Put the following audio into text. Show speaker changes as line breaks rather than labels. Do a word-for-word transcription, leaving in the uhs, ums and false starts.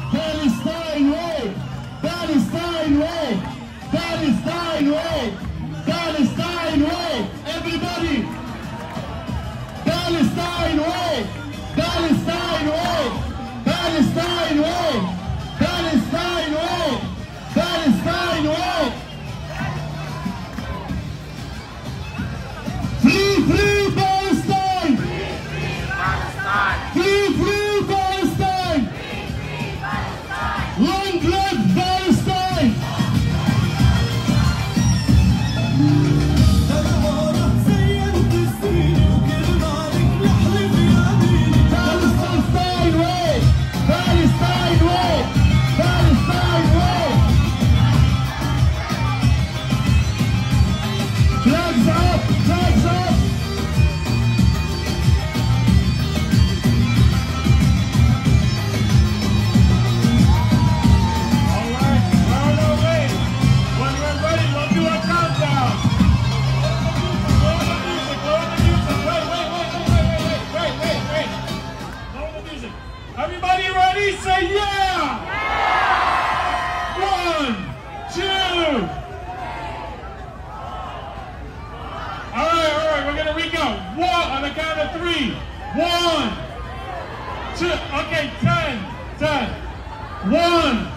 Palestine way! Palestine way! Palestine way! Palestine way! Everybody! Palestine way! Palestine way! Palestine way! Palestine way! Palestine way! Free, free Palestine!
Free, free Palestine!
Free, free Palestine!
Free, free Palestine!
Long live Palestine! Palestine way! Palestine way! Palestine way! Flags up! Flags up!
All right, well, no, wait. When we're ready, we'll do a countdown. Lower the music, lower the music. Wait, wait, wait, wait, wait, wait, wait, wait, wait. Lower the music. Everybody ready? Say yeah! Yeah! One, two. All right, all right, we're gonna recount. One on the count of three. One, two, okay, ten, ten. One,